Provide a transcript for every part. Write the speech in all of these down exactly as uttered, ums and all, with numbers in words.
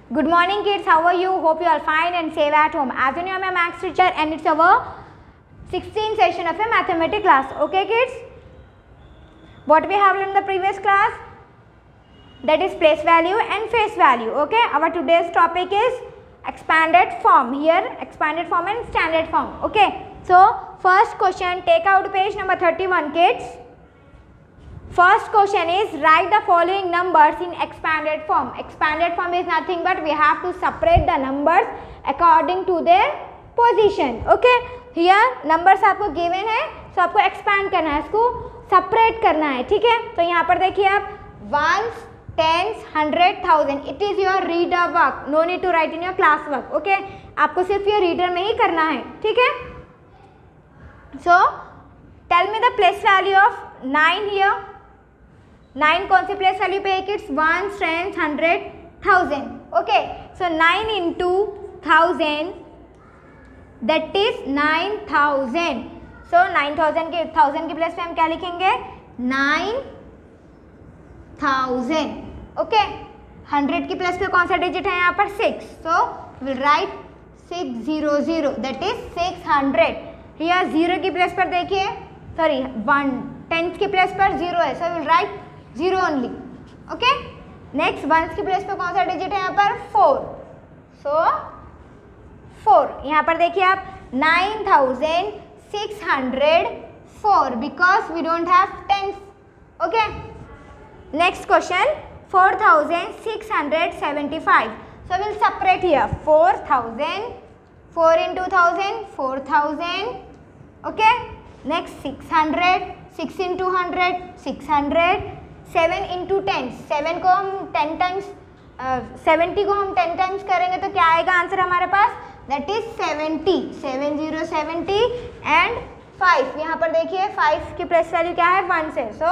Good morning kids, how are you? Hope you are fine and safe at home. As you know, I am a maths teacher and it's our sixteenth session of a mathematics class. Okay kids? What we have learned in the previous class? That is place value and face value. Okay? Our today's topic is expanded form. Here expanded form and standard form. Okay? So first question, take out page number thirty-one kids. First question is write the following numbers in expanded form. Expanded form is nothing but we have to separate the numbers according to their position. Okay? Here numbers आपको given है, so आपको expand करना है, इसको separate करना है. ठीक है? तो यहाँ पर देखिए आप ones, tens, hundred, thousand. It is your reader work. No need to write in your class work. Okay? आपको सिर्फ ये reader में ही करना है. ठीक है? So tell me the place value of nine here. Nine कौन सी प्लेस वैल्यू पे है kids? One, ten, hundred, thousand. Okay, so nine into thousand that is nine thousand. So nine thousand के थाउजेंड की प्लेस पे हम क्या लिखेंगे? Nine thousand. ओके, हंड्रेड की प्लेस पे कौन सा डिजिट है यहाँ पर? Six. So will write six zero zero that is six hundred. Here zero की प्लेस पर देखिए, सॉरी वन, टेंथ की प्लेस पर जीरो है, so will write zero only. Okay, next ones की प्लेस पे कौन सा डिजिट है यहाँ पर? फोर. So four. यहाँ पर देखिए आप nine thousand six hundred four because we don't have tens. Okay, next question four thousand six hundred seventy five. So will separate here four thousand, four into thousand, four thousand. Okay, next six hundred, six into hundred, six hundred. Seven into ten, seven को हम ten times, seventy को हम ten times करेंगे तो क्या आएगा answer हमारे पास? That is seventy. Seven zero seventy. And five, यहाँ पर देखिए फाइव की प्लेस वैल्यू क्या है? वन से, so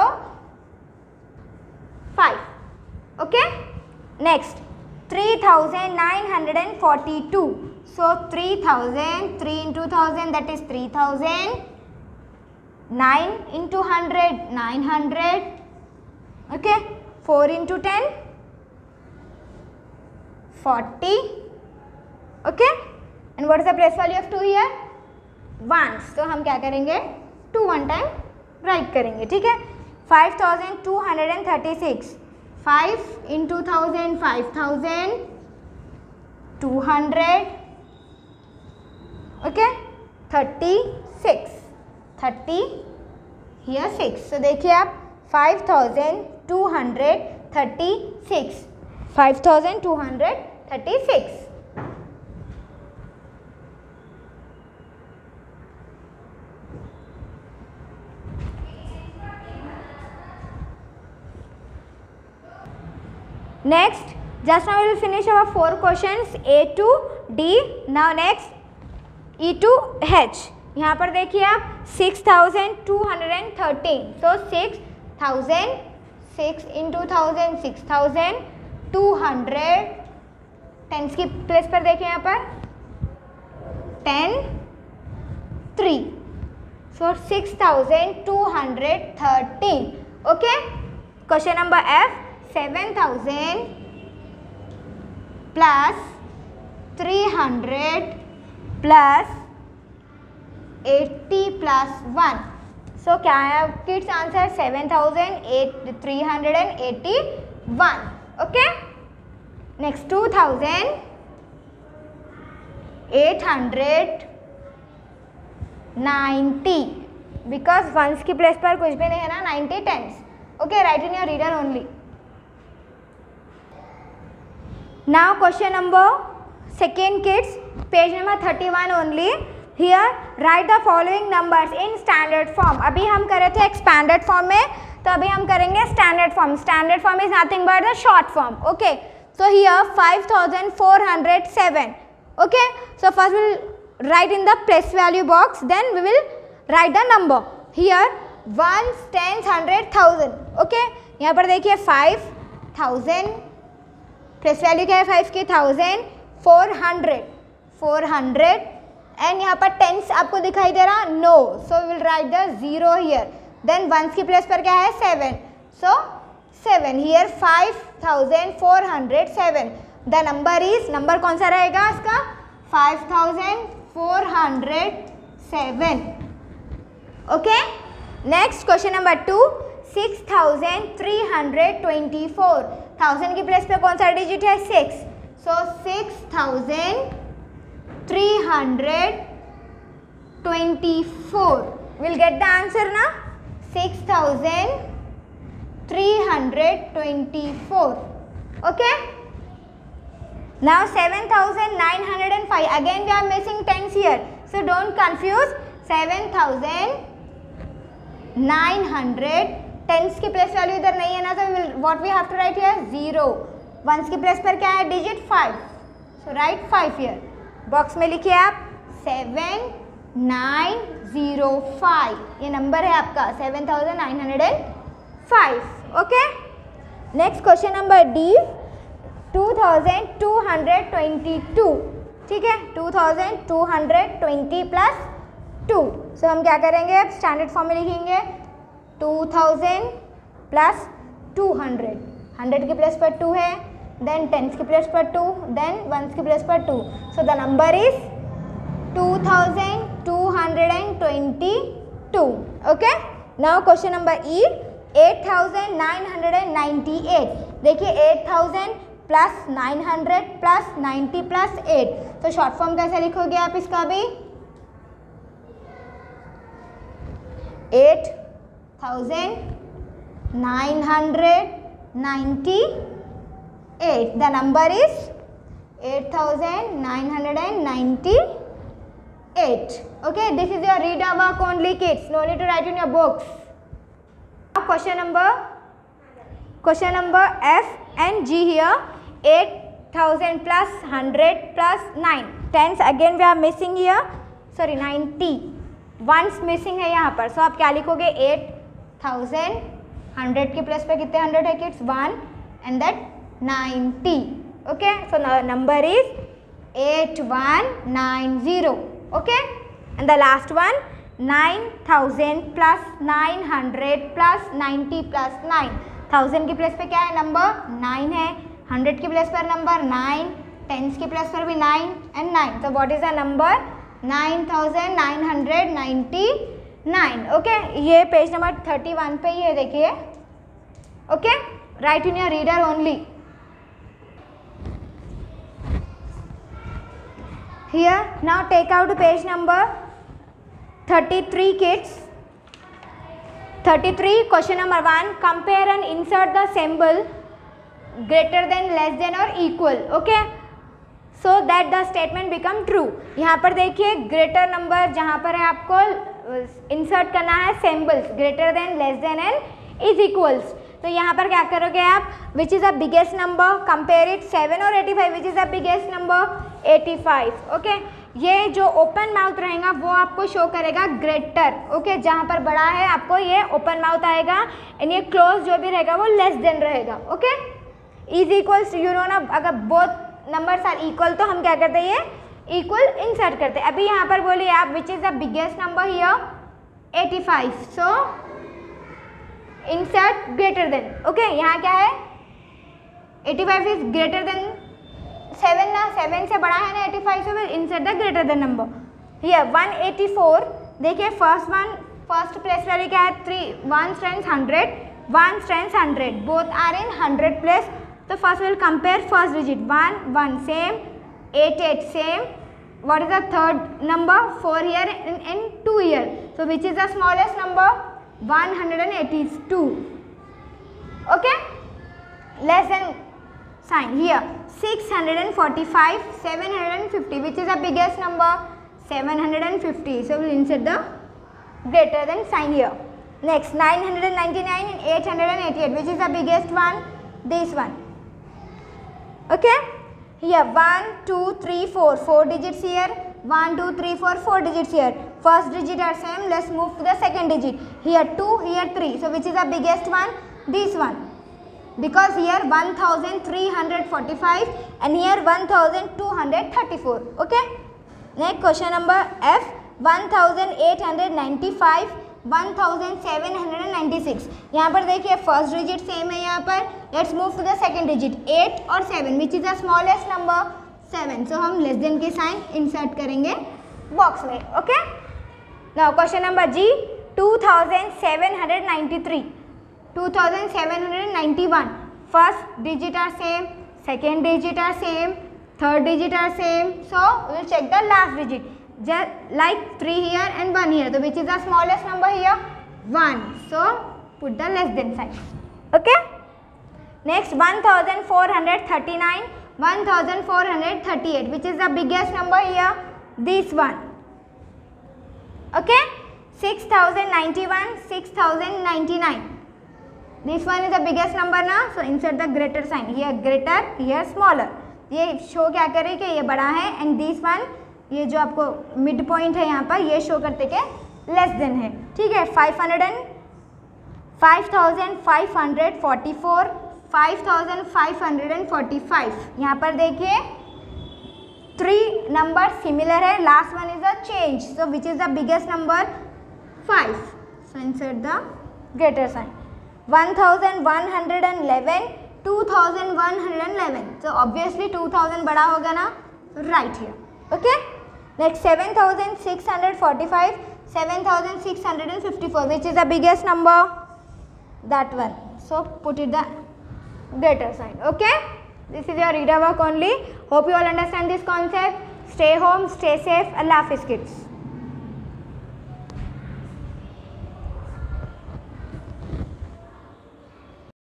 five. Okay, next three thousand nine hundred and forty two. So three thousand, three into thousand that is three thousand. Nine into hundred, nine hundred. Okay, four into ten, forty. Okay, and what is the place value of two here? one. So हम क्या करेंगे? two one time write करेंगे. ठीक है? five thousand two hundred thirty-six. five into thousand, five thousand two hundred. Okay, thirty-six. thirty here six. So देखिए आप five thousand two hundred thirty six. Five thousand two hundred thirty six. Next, just now we will finish our four questions A to D. Now next E to H. यहाँ पर देखिए आप six thousand two hundred thirteen. So six thousand, six into thousand, six thousand two hundred. Tens की place पर देखिए यहाँ पर ten, three. So six thousand two hundred thirteen. Okay, question number F. Seven thousand plus three hundred plus eighty plus one. So क्या है kids answer? Seven thousand eight three hundred and eighty one. Okay, next two thousand eight hundred ninety because ones की place पर कुछ भी नहीं है ना, ninety tens. Okay, write in your reader only. Now question number second kids, page number thirty one only. Here write the following numbers in standard form. अभी हम कर रहे थे expanded form में, तो अभी हम करेंगे standard form. Standard form is nothing but the short form. Okay, so here five thousand four hundred seven. Okay, so first we will write in the place value box, then we will write the number. Here ones, tens, hundred, thousand. Okay, यहाँ पर देखिए five thousand, place value क्या है five की? thousand, four hundred, four hundred. And यहाँ पर tens आपको दिखाई दे रहा? No. So will write the zero here. Then ones की प्लेस पर क्या है? Seven. So seven. Here five thousand four hundred seven. The number is, number कौन सा रहेगा इसका, five thousand four hundred seven. Okay, next question number two, six thousand three hundred twenty four. Thousand की place पे कौन सा digit है, six. So six thousand three hundred twenty four. Will get the answer ना, six thousand three hundred twenty four. Okay, now seven thousand nine hundred five. Again we are missing tens here, so don't confuse. seven thousand nine hundred, tens की place value इधर नहीं है ना, तो what we have to write here, zero. ones की place पर क्या है, digit five, so write five here. Box में लिखिए आप seven nine zero five. ये नंबर है आपका seven thousand nine hundred five. Okay, next question number D, two thousand two hundred twenty two. ठीक है, two thousand two hundred twenty plus two. So हम क्या करेंगे, अब स्टैंडर्ड फॉर्म में लिखेंगे two thousand plus two hundred. Hundred की place पर टू है, देन टेंस की प्लेस पर टू, देन वंस की प्लेस पर two. So the number is two thousand two hundred twenty two. Okay, now question number E, eight thousand nine hundred ninety eight. देखिए eight thousand plus nine hundred plus ninety plus eight. तो short form कैसे लिखोगे आप इसका भी, eight thousand nine hundred ninety eight. The number is eight thousand nine hundred ninety eight. Okay, this is your reader work only, kids. No need to write in your books. Now question number, question number F and G here. eight thousand plus one hundred plus nine. Tens again we are missing here. Sorry, ninety. Ones missing है यहाँ पर. So आप क्या लिखोगे, eight thousand. hundred के plus पे कितने hundred है kids? one and that ninety. Okay. So the number is eight one nine zero. Okay. And the last one, nine thousand plus nine hundred plus ninety plus nine. thousand की place पे क्या है, number nine है. hundred की place पर number nine, tens की place पर भी nine and nine. So what is the number, nine thousand nine hundred ninety-nine. Okay, ये पेज नंबर thirty-one पे ही है, देखिए. Okay, write in your reader only. Here, now take out page number thirty-three, kids. thirty-three, question number one, compare and insert the symbol greater than, less than or equal. Okay, so that the statement become true. यहाँ पर देखिए greater number जहाँ पर है आपको insert करना है symbols greater than, less than and is equals. तो यहाँ पर क्या करोगे आप, which is the biggest number, compare it, seven और eighty-five, which is the biggest number, eighty-five. Okay, ये जो ओपन माउथ रहेगा वो आपको शो करेगा ग्रेटर. Okay okay? जहाँ पर बड़ा है आपको ये ओपन माउथ आएगा, एंड ये क्लोज जो भी रहेगा वो लेस देन रहेगा. Okay, is equals, you know ना, अगर बोथ नंबर्स आर इक्वल तो हम क्या करते हैं, ये इक्वल इंसर्ट करते हैं. अभी यहाँ पर बोलिए आप, which is the biggest number here, eighty-five. So insert greater than. Okay, यहाँ क्या है, eighty-five is greater than seven ना, सेवन से बड़ा है ना eighty-five, से will insert the greater than number. Here one eighty-four. देखिए first one, first place value क्या है, three. One stands hundred, one stands hundred, both are in hundred place. तो first will compare first digit, one one same, eight eight same. What is the third number, four here in two here. So which is the smallest number, one eighty-two. Okay, less than sign here, six forty-five, seven fifty, which is the biggest number, seven fifty. So we'll insert the greater than sign here. Next, nine ninety-nine and eight eighty-eight, which is the biggest one, this one. Okay, here one two three four, four digits here, one two three four, four digits here. First digit are same, let's move to the second digit. Here two, here three. So which is the biggest one, this one, because here one thousand three hundred forty-five and here one thousand two hundred thirty-four. Okay, next question number F, one thousand eight hundred ninety-five, one thousand seven hundred ninety six. यहाँ पर देखिए first digit same है यहाँ पर. Let's move to the second digit eight और seven which is the smallest number seven. So हम less than के sign insert करेंगे बॉक्स में. Okay, now question number G. Two thousand seven hundred ninety three, two thousand seven hundred ninety one. First digit are same, second digit are same, third digit are same. So we will check the last digit. Just like three here and one here. So which is the smallest number here? one. So put the less than sign. Okay. Next one thousand four hundred thirty-nine, one thousand four hundred thirty-eight. Which is the biggest number here? This one. Okay. six thousand ninety-one, six thousand ninety-nine. This one is the biggest number ना, so insert the greater sign. Here greater, here smaller. ये show क्या करे कि ये बड़ा है and this one ये जो आपको मिड पॉइंट है यहाँ पर ये शो करते के लेस देन है. ठीक है. Five hundred and five thousand five hundred forty four, five thousand five hundred and forty five. यहाँ पर देखिए थ्री नंबर सिमिलर है. Last one is the change. So which is the biggest number? Five. So insert the greater sign. one thousand one hundred eleven, two thousand one hundred eleven. So obviously two thousand बड़ा होगा ना, right here. Okay. Next seven thousand six hundred forty-five, seven thousand six hundred fifty-four. Which is the biggest number? That one. So put it the greater sign. Okay. This is your reader work only. Hope you all understand this concept. Stay home, stay safe. Allah Hafiz kids.